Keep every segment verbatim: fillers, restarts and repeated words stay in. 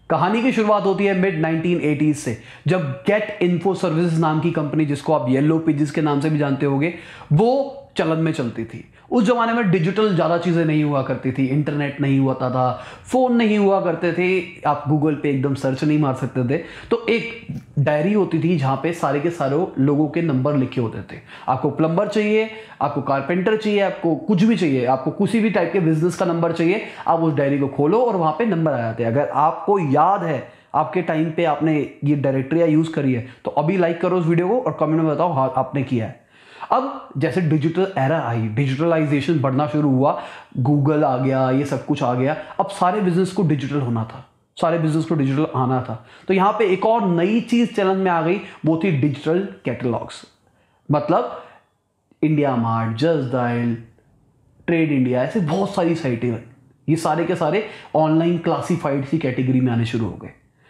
कहानी की शुरुआत होती है मिड नाइनटीन एटीज़ से, जब गेट इन्फो सर्विसेज नाम की कंपनी, जिसको आप येलो पेजेस के नाम से भी जानते होंगे, वो चलन में चलती थी। उस जमाने में डिजिटल ज़्यादा चीज़ें नहीं हुआ करती थी, इंटरनेट नहीं हुआ था, फ़ोन नहीं हुआ करते थे, आप गूगल पे एकदम सर्च नहीं मार सकते थे। तो एक डायरी होती थी जहाँ पे सारे के सारे लोगों के नंबर लिखे होते थे। आपको प्लम्बर चाहिए, आपको कारपेंटर चाहिए, आपको कुछ भी चाहिए, आपको किसी भी टाइप के बिजनेस का नंबर चाहिए, आप उस डायरी को खोलो और वहाँ पे नंबर आ जाते हैं। अगर आपको याद है आपके टाइम पे आपने ये डायरेक्टरी यूज़ करी है तो अभी लाइक करो उस वीडियो को और कमेंट में बताओ हाँ आपने किया है। अब जैसे डिजिटल एरा आई, डिजिटलाइजेशन बढ़ना शुरू हुआ, गूगल आ गया, ये सब कुछ आ गया, अब सारे बिजनेस को डिजिटल होना था, सारे बिजनेस को डिजिटल आना था। तो यहां पे एक और नई चीज चलन में आ गई, वो थी डिजिटल कैटलॉग्स। मतलब India Mart, Just Dial, Trade India, ऐसे बहुत सारी साइटें, ये सारे के सारे ऑनलाइन क्लासिफाइड सी कैटेगरी में आने शुरू हो गए।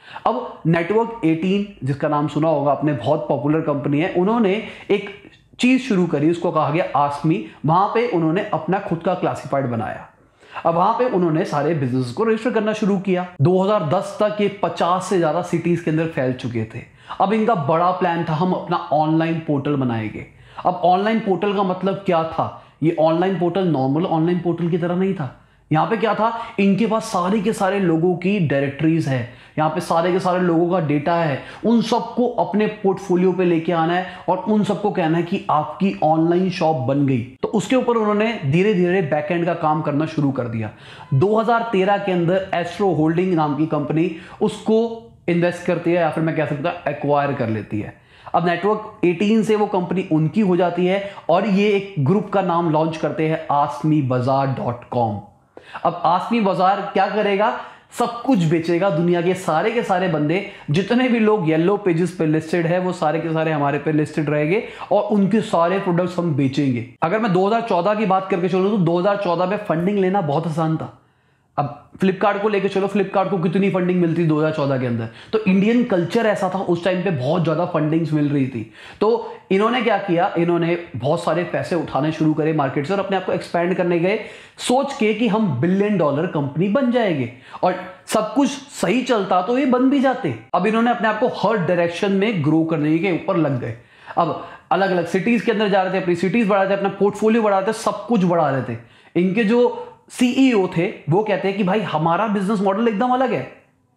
अब नेटवर्क एटीन, जिसका नाम सुना होगा आपने, बहुत पॉपुलर कंपनी है, उन्होंने एक चीज शुरू करी, उसको कहा गया आस्मी। वहां पे उन्होंने अपना खुद का क्लासिफाइड बनाया। अब वहां पे उन्होंने सारे बिजनेस को रजिस्टर करना शुरू किया। दो हज़ार दस तक ये पचास से ज्यादा सिटीज के अंदर फैल चुके थे। अब इनका बड़ा प्लान था, हम अपना ऑनलाइन पोर्टल बनाएंगे। अब ऑनलाइन पोर्टल का मतलब क्या था? ये online portal normal online portal की तरह नहीं था। यहाँ पे क्या था, इनके पास सारे के सारे लोगों की डायरेक्टरीज है, यहाँ पे सारे के सारे लोगों का डेटा है, उन सबको अपने पोर्टफोलियो पे लेके आना है और उन सबको कहना है कि आपकी ऑनलाइन शॉप बन गई। तो उसके ऊपर उन्होंने धीरे धीरे बैकएंड का काम करना शुरू कर दिया। दो हज़ार तेरह के अंदर एस्ट्रो होल्डिंग नाम की कंपनी उसको इन्वेस्ट करती है, या फिर मैं कह सकता हूं एक्वायर कर लेती है। अब नेटवर्क एटीन से वो कंपनी उनकी हो जाती है और ये एक ग्रुप का नाम लॉन्च करते हैं, आस्मी बाजार डॉट कॉम। अब आस्मी बाजार क्या करेगा? सब कुछ बेचेगा। दुनिया के सारे के सारे बंदे, जितने भी लोग येलो पेजेस पे लिस्टेड है, वो सारे के सारे हमारे पे लिस्टेड रहेंगे और उनके सारे प्रोडक्ट्स हम बेचेंगे। अगर मैं दो हज़ार चौदह की बात करके चलूं तो दो हज़ार चौदह में फंडिंग लेना बहुत आसान था। अब फ्लिपकार्ट को लेके चलो, फ्लिपकार्ट को कितनी फंडिंग मिलती दो हज़ार चौदह के अंदर? तो इंडियन कल्चर ऐसा था, उस टाइम पे बहुत ज्यादा फंडिंग्स मिल रही थी। तो इन्होंने क्या किया, इन्होंने बहुत सारे पैसे उठाने शुरू करे मार्केट से और अपने आप को एक्सपैंड करने गए, सोच के कि हम बिलियन डॉलर कंपनी बन जाएंगे। और सब कुछ सही चलता तो ये बन भी जाते। अब इन्होंने अपने आप को हर डायरेक्शन में ग्रो करने के ऊपर लग गए। अब अलग अलग सिटीज के अंदर जा रहे थे, अपनी सिटीज बढ़ा रहे थे, अपना पोर्टफोलियो बढ़ा रहे थे, सब कुछ बढ़ा रहे थे। इनके जो सीईओ थे वो कहते हैं कि भाई हमारा बिजनेस मॉडल एकदम अलग है।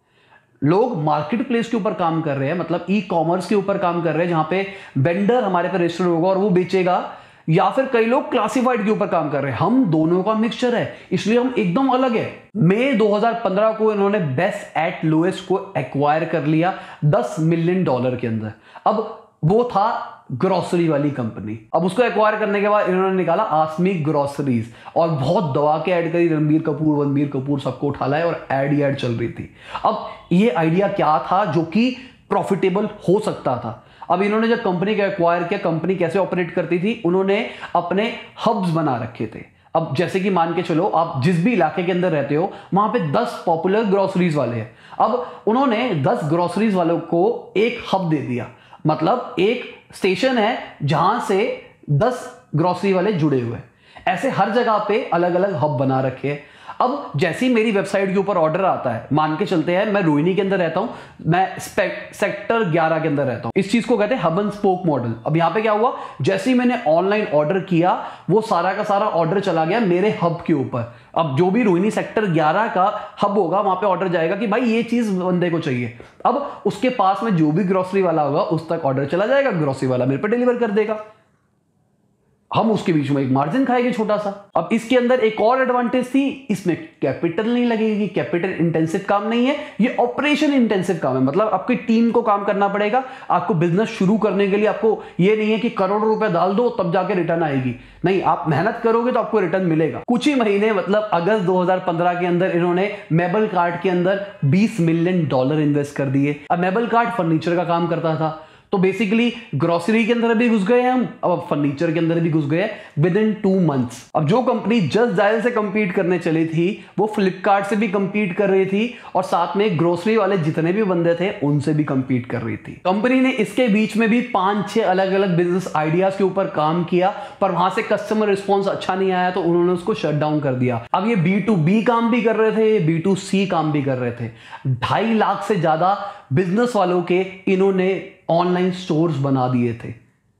लोग मार्केट प्लेस के ऊपर काम कर रहे हैं, मतलब ई कॉमर्स के ऊपर काम कर रहे हैं, जहां पे वेंडर हमारे पे रजिस्टर होगा और वो बेचेगा, या फिर कई लोग क्लासिफाइड के ऊपर काम कर रहे हैं। हम दोनों का मिक्सचर है, इसलिए हम एकदम अलग है। मई दो हज़ार पंद्रह को इन्होंने बेस्ट एट लोएस्ट को एक्वायर कर लिया दस मिलियन डॉलर के अंदर। अब वो था ग्रोसरी वाली कंपनी। अब उसको एक्वायर करने के बाद इन्होंने निकाला आस्मी ग्रोसरीज और बहुत दवा के ऐड करी, रणबीर कपूर रणबीर कपूर सबको उठा लाए और ऐड ही ऐड चल रही थी। अब ये आइडिया क्या था जो कि प्रॉफिटेबल हो सकता था? अब इन्होंने जब कंपनी को एक्वायर किया, कंपनी कैसे ऑपरेट करती थी, उन्होंने अपने हब्स बना रखे थे। अब जैसे कि मान के चलो आप जिस भी इलाके के अंदर रहते हो वहां पे दस पॉपुलर ग्रोसरीज वाले हैं। अब उन्होंने दस ग्रोसरीज वालों को एक हब दे दिया, मतलब एक स्टेशन है जहां से दस ग्रोसरी वाले जुड़े हुए। ऐसे हर जगह पे अलग अलग हब बना रखे हैं। अब जैसे ही मेरी वेबसाइट के ऊपर ऑर्डर आता है, मान के चलते हैं मैं रोहिणी के अंदर रहता हूं, मैं सेक्टर ग्यारह के अंदर रहता हूं, इस चीज को कहते हैं हब एंड स्पोक मॉडल। अब यहां पे क्या हुआ, जैसे ही मैंने ऑनलाइन ऑर्डर किया वो सारा का सारा ऑर्डर चला गया मेरे हब के ऊपर। अब जो भी रोहिणी सेक्टर ग्यारह का हब होगा वहां पे ऑर्डर जाएगा कि भाई ये चीज बंदे को चाहिए। अब उसके पास में जो भी ग्रोसरी वाला होगा उस तक ऑर्डर चला जाएगा, ग्रोसरी वाला मेरे पे डिलीवर कर देगा, हम उसके बीच में एक मार्जिन खाएंगे छोटा सा। अब इसके अंदर एक और एडवांटेज थी, इसमें कैपिटल नहीं लगेगी, कैपिटल इंटेंसिव काम नहीं है, ये ऑपरेशन इंटेंसिव काम है। मतलब आपकी टीम को काम करना पड़ेगा, आपको बिजनेस शुरू करने के लिए आपको ये नहीं है कि करोड़ों रुपए डाल दो तब जाके रिटर्न आएगी, नहीं, आप मेहनत करोगे तो आपको रिटर्न मिलेगा। कुछ ही महीने मतलब अगस्त दो हज़ार पंद्रह के अंदर इन्होंने मेबल कार्ट के अंदर बीस मिलियन डॉलर इन्वेस्ट कर दिए। अब मेबल कार्ट फर्नीचर का काम करता था, तो बेसिकली ग्रोसरी के अंदर भी घुस गए हम, अब फर्नीचर के अंदर भी घुस गए विद इन टू मंथ्स। अब जो कंपनी जस्ट डायल से कंपीट करने चली थी वो फ्लिपकार्ट से भी कंपीट कर रही थी और साथ में ग्रोसरी वाले जितने भी बंदे थे उनसे भी कंपीट कर रही थी। कंपनी ने इसके बीच में भी पांच छह अलग अलग बिजनेस आइडियाज के ऊपर काम किया, पर वहां से कस्टमर रिस्पॉन्स अच्छा नहीं आया तो उन्होंने उसको शट डाउन कर दिया। अब ये बी टू बी काम भी कर रहे थे, बी टू सी काम भी कर रहे थे। ढाई लाख से ज्यादा बिजनेस वालों के इन्होंने ऑनलाइन स्टोर्स बना दिए थे,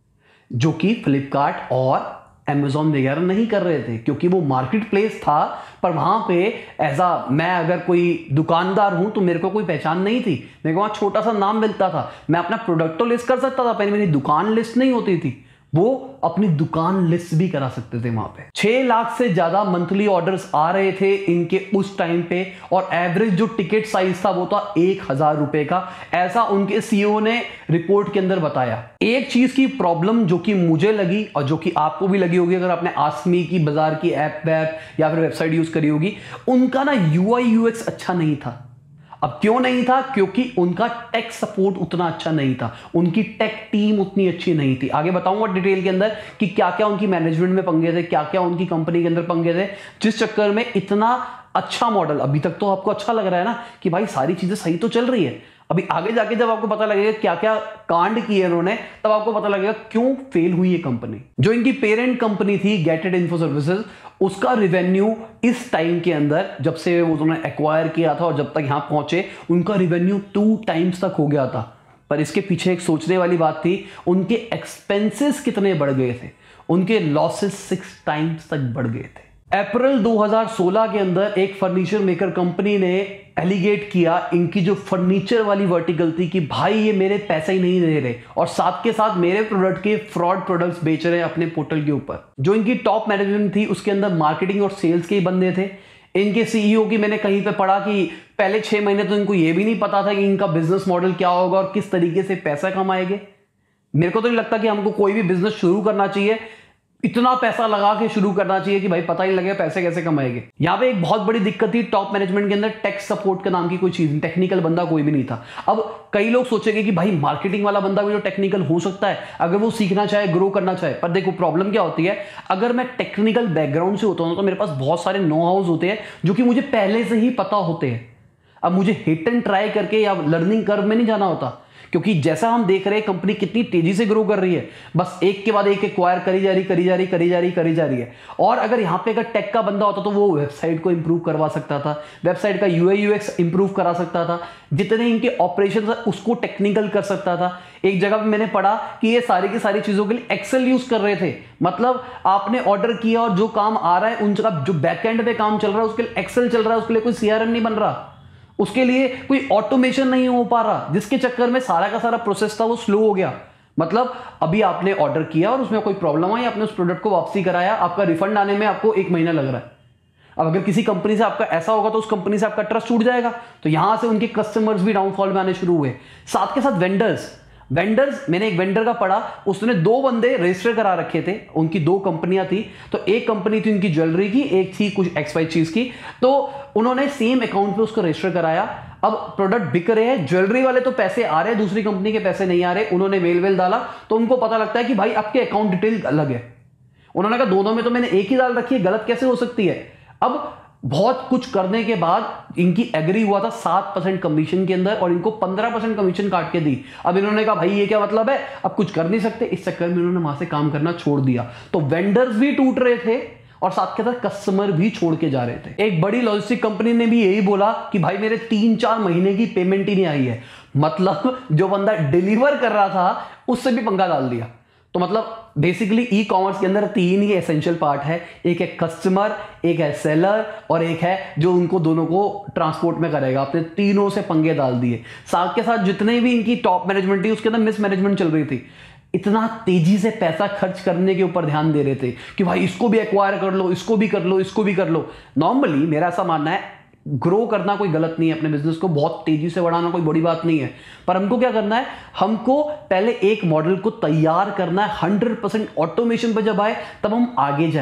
जो कि फ्लिपकार्ट और अमेज़न वगैरह नहीं कर रहे थे, क्योंकि वो मार्केट प्लेस था। पर वहां पे एज अ मैं अगर कोई दुकानदार हूं तो मेरे को कोई पहचान नहीं थी, मेरे को वहां छोटा सा नाम मिलता था, मैं अपना प्रोडक्ट तो लिस्ट कर सकता था, पहले मेरी दुकान लिस्ट नहीं होती थी, वो अपनी दुकान लिस्ट भी करा सकते थे वहां पे। छह लाख से ज्यादा मंथली ऑर्डर्स आ रहे थे इनके उस टाइम पे, और एवरेज जो टिकट साइज था वो था एक हजार रुपए का, ऐसा उनके सीईओ ने रिपोर्ट के अंदर बताया। एक चीज की प्रॉब्लम जो कि मुझे लगी और जो कि आपको भी लगी होगी अगर आपने आस्मी की बाजार की ऐप वैप या फिर वेबसाइट यूज करी होगी, उनका ना यूआई यूएक्स अच्छा नहीं था। अब क्यों नहीं था? क्योंकि उनका टेक सपोर्ट उतना अच्छा नहीं था, उनकी टेक टीम उतनी अच्छी नहीं थी। आगे बताऊंगा डिटेल के अंदर कि क्या क्या उनकी मैनेजमेंट में पंगे थे, क्या क्या उनकी कंपनी के अंदर पंगे थे, जिस चक्कर में इतना अच्छा मॉडल, अभी तक तो आपको अच्छा लग रहा है ना कि भाई सारी चीजें सही तो चल रही है, अभी आगे जाके जब आपको पता लगेगा क्या क्या कांड किए इन्होंने, तब आपको पता लगेगा क्यों फेल हुई ये कंपनी। जो इनकी पेरेंट कंपनी थी गेट इट इन्फो सर्विसेज, उसका रिवेन्यू इस टाइम के अंदर, जब से वो उन्होंने एक्वायर किया था और जब तक यहां पहुंचे, उनका रिवेन्यू टू टाइम्स तक हो गया था। पर इसके पीछे एक सोचने वाली बात थी, उनके एक्सपेंसेस कितने बढ़ गए थे, उनके लॉसेस सिक्स टाइम्स तक बढ़ गए थे। अप्रैल दो हज़ार सोलह के अंदर एक फर्नीचर मेकर कंपनी ने एलिगेट किया इनकी जो फर्नीचर वाली वर्टिकल थी कि भाई ये मेरे पैसे ही नहीं दे रहे और साथ के साथ मेरे प्रोडक्ट के फ्रॉड प्रोडक्ट्स बेच रहे हैं अपने पोर्टल के ऊपर। जो इनकी टॉप मैनेजमेंट थी उसके अंदर मार्केटिंग और सेल्स के ही बंदे थे। इनके सीईओ की मैंने कहीं पे पढ़ा कि पहले छह महीने तो इनको ये भी नहीं पता था कि इनका बिजनेस मॉडल क्या होगा और किस तरीके से पैसा कमाएंगे। मेरे को तो नहीं लगता कि हमको कोई भी बिजनेस शुरू करना चाहिए इतना पैसा लगा के शुरू करना चाहिए कि भाई पता ही लगे पैसे कैसे कमाएंगे। यहाँ पे एक बहुत बड़ी दिक्कत थी टॉप मैनेजमेंट के अंदर, टेक सपोर्ट का नाम की कोई चीज, टेक्निकल बंदा कोई भी नहीं था। अब कई लोग सोचेंगे कि भाई मार्केटिंग वाला बंदा भी जो टेक्निकल हो सकता है अगर वो सीखना चाहे, ग्रो करना चाहे। पर देखो प्रॉब्लम क्या होती है, अगर मैं टेक्निकल बैकग्राउंड से होता हूं तो मेरे पास बहुत सारे नो हाउस होते हैं जो कि मुझे पहले से ही पता होते हैं। अब मुझे हिट एंड ट्राई करके या लर्निंग कर्व में नहीं जाना होता, क्योंकि जैसा हम देख रहे हैं कंपनी कितनी तेजी से ग्रो कर रही है, बस एक के बाद एक एक्वायर करी जा रही करी जा रही करी जा रही करी जा रही है। और अगर यहां पे अगर टेक का बंदा होता तो वो वेबसाइट को इंप्रूव करवा सकता था, वेबसाइट का यूआई यूएक्स इंप्रूव करा सकता था, जितने इनके ऑपरेशन है उसको टेक्निकल कर सकता था। एक जगह पे मैंने पढ़ा कि ये सारी की सारी चीजों के लिए एक्सेल यूज कर रहे थे, मतलब आपने ऑर्डर किया और जो काम आ रहा है उन जगह जो बैकएंड पे काम चल रहा है उसके लिए एक्सेल चल रहा है, उसके लिए कोई सीआरएम नहीं बन रहा, उसके लिए कोई ऑटोमेशन नहीं हो पा रहा, जिसके चक्कर में सारा का सारा प्रोसेस था वो स्लो हो गया। मतलब अभी आपने ऑर्डर किया और उसमें कोई प्रॉब्लम आई, आपने उस प्रोडक्ट को वापसी कराया, आपका रिफंड आने में आपको एक महीना लग रहा है। अब अगर किसी कंपनी से आपका ऐसा होगा तो उस कंपनी से आपका ट्रस्ट टूट जाएगा। तो यहां से उनके कस्टमर्स भी डाउनफॉल में आने शुरू हुए, साथ के साथ वेंडर्स वेंडर्स मैंने एक वेंडर का पढ़ा, उसने दो बंदे रजिस्टर करा रखे थे, उनकी दो कंपनियां थी। तो एक कंपनी थी उनकी ज्वेलरी की, एक थी कुछ एक्स वाई चीज की, तो उन्होंने सेम अकाउंट पे उसको रजिस्टर कराया। अब प्रोडक्ट बिक रहे हैं, ज्वेलरी वाले तो पैसे आ रहे हैं, दूसरी कंपनी के पैसे नहीं आ रहे। उन्होंने मेल वेल डाला तो उनको पता लगता है कि भाई आपके अकाउंट डिटेल अलग है। उन्होंने कहा दोनों में तो मैंने एक ही डाल रखी है, गलत कैसे हो सकती है। अब बहुत कुछ करने के बाद इनकी एग्री हुआ था सात परसेंट कमीशन के अंदर और इनको पंद्रह परसेंट कमीशन काट के दी। अब इन्होंने कहा भाई ये क्या मतलब है, अब कुछ कर नहीं सकते, इस चक्कर में इन्होंने वहां से काम करना छोड़ दिया। तो वेंडर्स भी टूट रहे थे और साथ के साथ कस्टमर भी छोड़ के जा रहे थे। एक बड़ी लॉजिस्टिक कंपनी ने भी यही बोला कि भाई मेरे तीन चार महीने की पेमेंट ही नहीं आई है। मतलब जो बंदा डिलीवर कर रहा था उससे भी पंगा डाल दिया। तो मतलब बेसिकली ई कॉमर्स के अंदर तीन ही एसेंशियल पार्ट है, एक है कस्टमर, एक है सेलर और एक है जो उनको दोनों को ट्रांसपोर्ट में करेगा। आपने तीनों से पंगे डाल दिए। साथ के साथ जितने भी इनकी टॉप मैनेजमेंट थी उसके अंदर मिस मैनेजमेंट चल रही थी। इतना तेजी से पैसा खर्च करने के ऊपर ध्यान दे रहे थे कि भाई इसको भी एक्वायर कर लो, इसको भी कर लो, इसको भी कर लो। नॉर्मली मेरा ऐसा मानना है ग्रो करना कोई गलत नहीं है, अपने बिजनेस को बहुत तेजी से बढ़ाना कोई बड़ी बात नहीं है। पर हमको क्या करना है, हमको पहले एक मॉडल को तैयार करना है, हंड्रेड परसेंट ऑटोमेशन पर जब आए तब हम आगे जाए।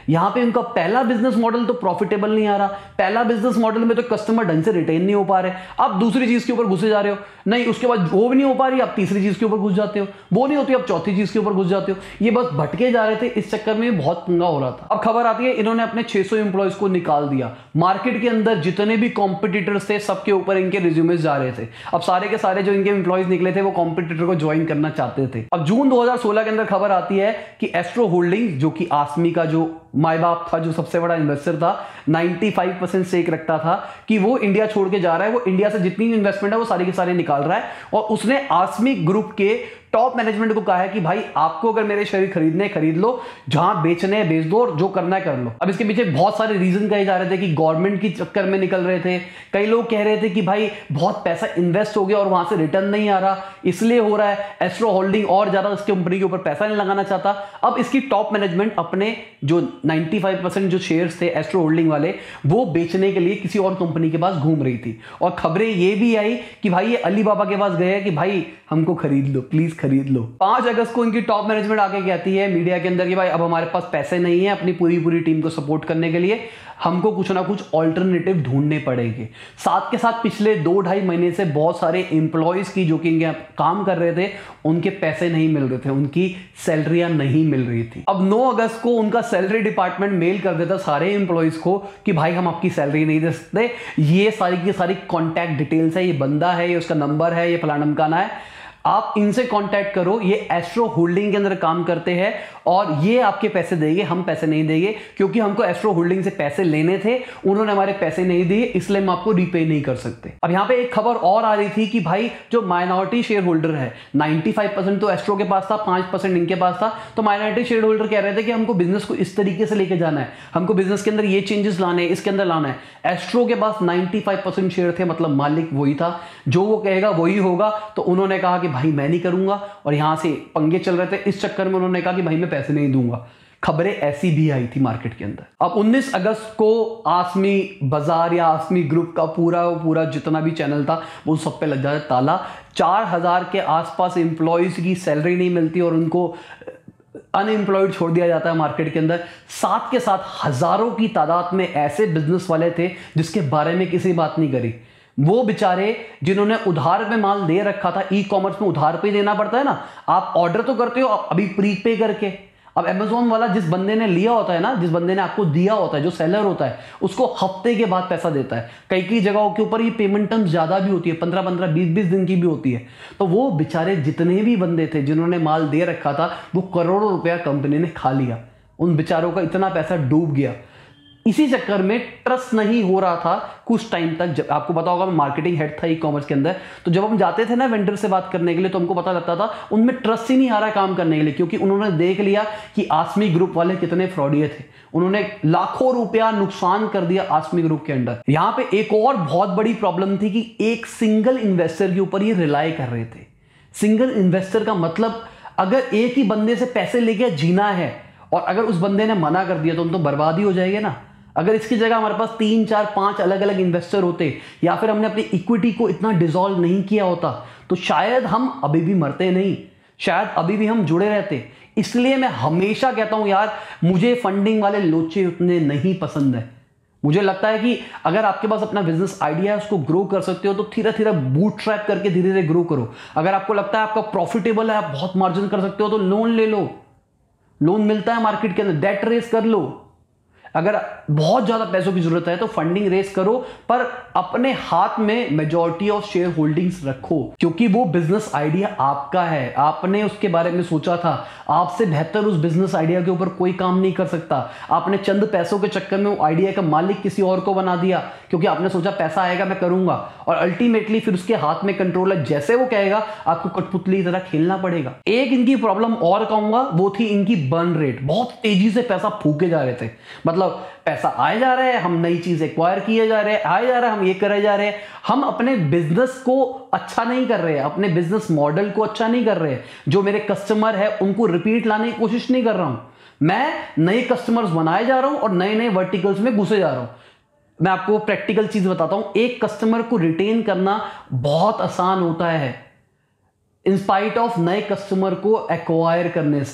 यहां पे उनका पहला बिजनेस मॉडल तो प्रॉफिटेबल नहीं आ रहा, पहला बिजनेस मॉडल में तो कस्टमर ढंग से रिटेन नहीं हो पा रहे, आप दूसरी चीज के ऊपर घुसे जा रहे हो, नहीं उसके बाद वो भी नहीं हो पा रही, आप तीसरी चीज के ऊपर घुस जाते हो, वो नहीं होती आप चौथी चीज के ऊपर घुस जाते हो, ये बस भटके जा रहे थे। इस चक्कर में बहुत पंगा हो रहा था। अब खबर आती है इन्होंने अपने छह सौ एम्प्लॉयज को निकाल दिया। मार्केट के अंदर जितने भी कॉम्पिटिटर्स थे सबके ऊपर इनके रिज्यूमेस जा रहे थे। अब सारे के सारे जो इनके एम्प्लॉयज निकले थे वो कॉम्पिटिटर को ज्वाइन करना चाहते थे। अब जून दो हज़ार सोलह के अंदर खबर आती है कि एस्ट्रो होल्डिंग्स, जो कि आसमी का जो माई बाप था, जो सबसे बड़ा इन्वेस्टर था, पचानवे परसेंट स्टेक रखता था, कि वो इंडिया छोड़ के जा रहा है। वो इंडिया से जितनी इन्वेस्टमेंट है वो सारी के सारे निकाल रहा है। और उसने आसमी ग्रुप के टॉप मैनेजमेंट को कहा है कि भाई आपको अगर मेरे शेयर खरीदने खरीद लो, जहां बेचने हैं बेच दो, और जो करना है कर लो। अब इसके पीछे बहुत सारे रीजन कहे जा रहे थे कि गवर्नमेंट की चक्कर में निकल रहे थे, कई लोग कह रहे थे कि भाई बहुत पैसा इन्वेस्ट हो गया और वहां से रिटर्न नहीं आ रहा इसलिए हो रहा है, एस्ट्रो होल्डिंग और ज्यादा इस कंपनी के ऊपर पैसा नहीं लगाना चाहता। अब इसकी टॉप मैनेजमेंट अपने जो पचानवे परसेंट जो शेयर्स थे एस्ट्रो होल्डिंग वाले, वो बेचने के लिए किसी और कंपनी के पास घूम रही थी। और खबरें ये भी आई कि भाई ये अली बाबा के पास गए कि भाई हमको खरीद लो, प्लीज खरीद लो। पांच अगस्त को इनकी टॉप मैनेजमेंट आके कहती है मीडिया के अंदर कि भाई अब हमारे पास पैसे नहीं है अपनी पूरी पूरी टीम को सपोर्ट करने के लिए, हमको कुछ ना कुछ ऑल्टरनेटिव ढूंढने पड़ेंगे। साथ के साथ पिछले दो ढाई महीने से बहुत सारे एम्प्लॉयज की जो कि इनके काम कर रहे थे उनके पैसे नहीं मिल रहे थे, उनकी सैलरियां नहीं मिल रही थी। अब नौ अगस्त को उनका सैलरी डिपार्टमेंट मेल कर देता सारे एम्प्लॉयज को कि भाई हम आपकी सैलरी नहीं दे सकते, ये सारी की सारी कॉन्टैक्ट डिटेल्स है, ये बंदा है, ये उसका नंबर है, ये फलाना ढमकाना है, आप इनसे कांटेक्ट करो, ये एस्ट्रो होल्डिंग के अंदर काम करते हैं और ये आपके पैसे देंगे, हम पैसे नहीं देंगे क्योंकि हमको एस्ट्रो होल्डिंग से पैसे लेने थे, उन्होंने हमारे पैसे नहीं दिए इसलिए हम आपको रीपे नहीं कर सकते। अब यहां पे एक खबर और आ रही थी कि भाई जो माइनॉरिटी शेयर होल्डर है, पचानवे परसेंट तो एस्ट्रो के पास था, पांच परसेंट इनके पास था, तो माइनॉरिटी शेयर होल्डर कह रहे थे कि हमको बिजनेस को इस तरीके से लेके जाना है, हमको बिजनेस के अंदर ये चेंजेस लाने हैं, इसके अंदर लाना है। एस्ट्रो के पास पचानवे परसेंट शेयर थे, मतलब मालिक वही था, जो वो कहेगा वही होगा। तो उन्होंने कहा कि भाई मैं नहीं करूंगा और यहां से पंगे चल रहे थे, इस चक्कर में उन्होंने कहा कि भाई मैं पैसे नहीं दूंगा। खबरें ऐसी भी आई थी मार्केट के अंदर। अब उन्नीस अगस्त को आसमी बाजार या आसमी ग्रुप का पूरा पूरा जितना भी चैनल था वो सब पे लग जाता ताला। चार हजार के आसपास एम्प्लॉयज की सैलरी नहीं मिलती और उनको अनएम्प्लॉयड छोड़ दिया जाता है मार्केट के अंदर। साथ के साथ हजारों की तादाद में ऐसे बिजनेस वाले थे जिसके बारे में किसी बात नहीं करी। वो बेचारे जिन्होंने उधार पे माल दे रखा था, ई कॉमर्स में उधार पे देना पड़ता है ना, आप ऑर्डर तो करते हो अभी प्री पे करके। अब अमेजोन वाला जिस बंदे ने लिया होता है ना, जिस बंदे ने आपको दिया होता है, जो सेलर होता है, उसको हफ्ते के बाद पैसा देता है। कई कई जगहों के ऊपर ये पेमेंट टर्म्स ज्यादा भी होती है, पंद्रह पंद्रह बीस बीस दिन की भी होती है। तो वो बेचारे जितने भी बंदे थे जिन्होंने माल दे रखा था, वो करोड़ों रुपया कंपनी ने खा लिया। उन बेचारों का इतना पैसा डूब गया। इसी चक्कर में ट्रस्ट नहीं हो रहा था कुछ टाइम तक। जब आपको पता होगा मैं मार्केटिंग हेड था ई कॉमर्स के अंदर, तो जब हम जाते थे ना वेंडर से बात करने के लिए तो हमको पता लगता था उनमें ट्रस्ट ही नहीं आ रहा काम करने के लिए, क्योंकि उन्होंने देख लिया कि आसमी ग्रुप वाले कितने फ्रॉडिये थे। उन्होंने लाखों रुपया नुकसान कर दिया आसमी ग्रुप के अंदर। यहां पे एक और बहुत बड़ी प्रॉब्लम थी कि एक सिंगल इन्वेस्टर के ऊपर ये रिलाई कर रहे थे। सिंगल इन्वेस्टर का मतलब अगर एक ही बंदे से पैसे लेके जीना है और अगर उस बंदे ने मना कर दिया तो हम तो बर्बाद ही हो जाएंगे ना। अगर इसकी जगह हमारे पास तीन चार पांच अलग अलग इन्वेस्टर होते या फिर हमने अपनी इक्विटी को इतना डिसॉल्व नहीं किया होता तो शायद हम अभी भी मरते नहीं, शायद अभी भी हम जुड़े रहते। इसलिए मैं हमेशा कहता हूं यार, मुझे फंडिंग वाले लोचे उतने नहीं पसंद है। मुझे लगता है कि अगर आपके पास अपना बिजनेस आइडिया है, उसको ग्रो कर सकते हो तो धीरे धीरे बूट ट्रैप करके धीरे धीरे ग्रो करो। अगर आपको लगता है आपका प्रॉफिटेबल है, आप बहुत मार्जिन कर सकते हो तो लोन ले लो। लोन मिलता है मार्केट के अंदर, डेट रेस कर लो। अगर बहुत ज्यादा पैसों की जरूरत है तो फंडिंग रेस करो, पर अपने हाथ में मेजॉरिटी ऑफ शेयर होल्डिंग्स रखो, क्योंकि वो बिजनेस आइडिया आपका है, आपने उसके बारे में सोचा था। आपसे बेहतर उस बिजनेस आइडिया के ऊपर कोई काम नहीं कर सकता। आपने चंद पैसों के चक्कर में वो आइडिया का मालिक किसी और को बना दिया, क्योंकि आपने सोचा पैसा आएगा मैं करूंगा, और अल्टीमेटली फिर उसके हाथ में कंट्रोल है, जैसे वो कहेगा आपको कठपुतली की तरह खेलना पड़ेगा। एक इनकी प्रॉब्लम और कहूंगा, वो थी इनकी बर्न रेट। बहुत तेजी से पैसा फूके जा रहे थे, मतलब पैसा आए जा रहा है, हम नई चीज एक्वायर किए जा रहे हैं, आए जा रहा है, हम ये करे जा रहे हैं। हम अपने बिजनेस को अच्छा नहीं कर रहे हैं, अपने बिजनेस मॉडल को अच्छा नहीं कर रहे हैं। जो मेरे कस्टमर है उनको रिपीट लाने की कोशिश नहीं कर रहा हूं, मैं नए कस्टमर्स बनाए जा रहा हूं और नए नए वर्टिकल्स में घुसे जा रहा हूं। मैं आपको प्रैक्टिकल चीज बताता हूं, एक कस्टमर को रिटेन करना बहुत आसान होता है इंस्पाइट ऑफ नए कस्टमर को एक्वायर करने से।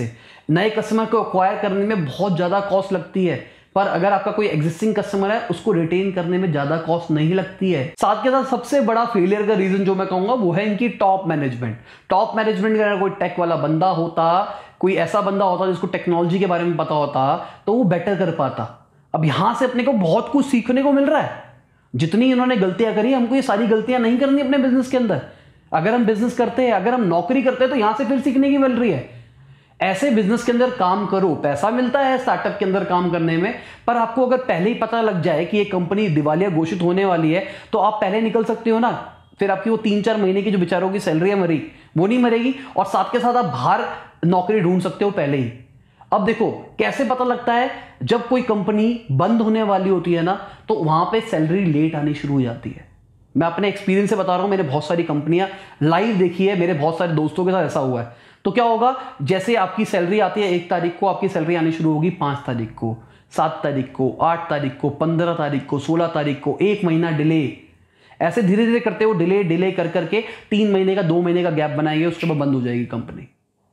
नए कस्टमर को एक्वायर करने में बहुत ज्यादा कॉस्ट लगती है, पर अगर आपका कोई एग्जिस्टिंग कस्टमर है उसको रिटेन करने में ज्यादा कॉस्ट नहीं लगती है। साथ के साथ सबसे बड़ा फेलियर का रीजन जो मैं कहूंगा वो है इनकी टॉप मैनेजमेंट। टॉप मैनेजमेंट का कोई टेक वाला बंदा होता, कोई ऐसा बंदा होता जिसको टेक्नोलॉजी के बारे में पता होता, तो वो बेटर कर पाता। अब यहां से अपने को बहुत कुछ सीखने को मिल रहा है। जितनी इन्होंने गलतियां करी, हमको ये सारी गलतियां नहीं करनी अपने बिजनेस के अंदर। अगर हम बिजनेस करते हैं, अगर हम नौकरी करते हैं, तो यहां से फिर सीखने की मिल रही है। ऐसे बिजनेस के अंदर काम करो, पैसा मिलता है स्टार्टअप के अंदर काम करने में, पर आपको अगर पहले ही पता लग जाए कि ये कंपनी दिवालिया घोषित होने वाली है, तो आप पहले निकल सकते हो ना। फिर आपकी वो तीन चार महीने की जो बेचारों की सैलरी है मरी, वो नहीं मरेगी, और साथ के साथ आप बाहर नौकरी ढूंढ सकते हो पहले ही। अब देखो कैसे पता लगता है, जब कोई कंपनी बंद होने वाली होती है ना, तो वहां पे सैलरी लेट आनी शुरू हो जाती है। मैं अपने एक्सपीरियंस से बता रहा हूं, मैंने बहुत सारी कंपनियां लाइव देखी है, मेरे बहुत सारे दोस्तों के साथ ऐसा हुआ है। तो क्या होगा, जैसे आपकी सैलरी आती है एक तारीख को, आपकी सैलरी आनी शुरू होगी पांच तारीख को, सात तारीख को, आठ तारीख को, पंद्रह तारीख को, सोलह तारीख को, एक महीना डिले। ऐसे धीरे धीरे करते हो डिले डिले कर करके तीन महीने का दो महीने का गैप बनाएंगे, उसके बाद बंद हो जाएगी कंपनी।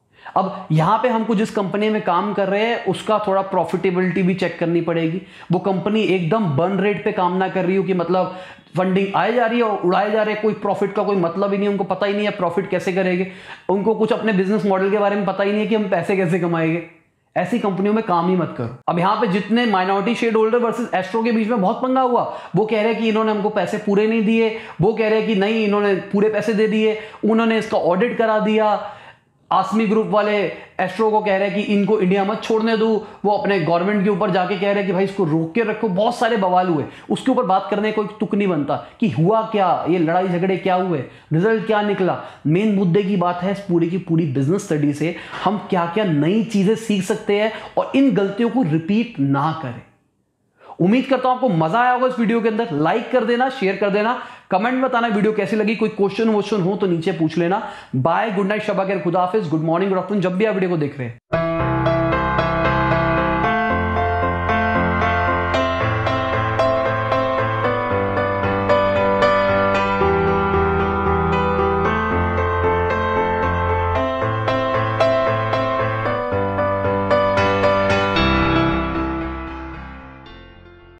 अब यहां पे हमको जिस कंपनी में काम कर रहे हैं उसका थोड़ा प्रॉफिटेबिलिटी भी चेक करनी पड़ेगी। वो कंपनी एकदम बर्न रेट पे काम ना कर रही हो कि मतलब फंडिंग आए जा रही है और उड़ाए जा रहे हैं, कोई प्रॉफिट का कोई मतलब ही नहीं, उनको पता ही नहीं है प्रॉफिट कैसे करेंगे, उनको कुछ अपने बिजनेस मॉडल के बारे में पता ही नहीं है कि हम पैसे कैसे कमाएंगे। ऐसी कंपनियों में काम ही मत करो। अब यहां पे जितने minority shareholder versus Astro के बीच में बहुत पंगा हुआ। वो कह रहे हैं कि इन्होंने हमको पैसे पूरे नहीं दिए, वो कह रहे हैं कि नहीं इन्होंने पूरे पैसे दे दिए, उन्होंने इसका ऑडिट करा दिया। आसमी ग्रुप वाले एस्ट्रो को कह रहे हैं कि इनको इंडिया मत छोड़ने दो, वो अपने गवर्नमेंट के ऊपर जाके कह रहे हैं कि भाई इसको रोक के रखो। बहुत सारे बवाल हुए, उसके ऊपर बात करने कोई तुक नहीं बनता कि हुआ क्या, ये लड़ाई झगड़े क्या हुए, रिजल्ट क्या निकला। मेन मुद्दे की बात है इस पूरी की पूरी बिजनेस स्टडी से हम क्या क्या नई चीजें सीख सकते हैं और इन गलतियों को रिपीट ना करें। उम्मीद करता हूं आपको मजा आया होगा इस वीडियो के अंदर। लाइक कर देना, शेयर कर देना, कमेंट में बताना वीडियो कैसी लगी। कोई क्वेश्चन वोश्चन हो तो नीचे पूछ लेना। बाय, गुड नाइट, शबा खैर, खुदा हाफिज, गुड मॉर्निंग, गुड आफ्टरनून, जब भी आप वीडियो को देख रहे हैं।